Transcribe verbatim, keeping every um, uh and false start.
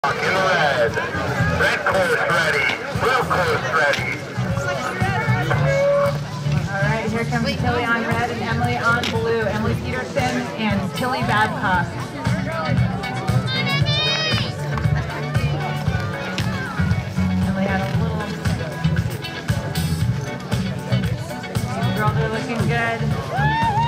In red. Red course ready. Blue course ready. All right, here comes Tillie on red and Emily on blue. Emily Peterson and Tillie Babcock. Emily had a little... These girls are looking good.